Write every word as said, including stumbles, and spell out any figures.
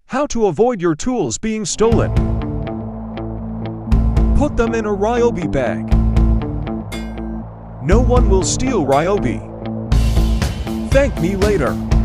How to avoid your tools being stolen. Put them in a Ryobi bag. No one will steal Ryobi. Thank me later.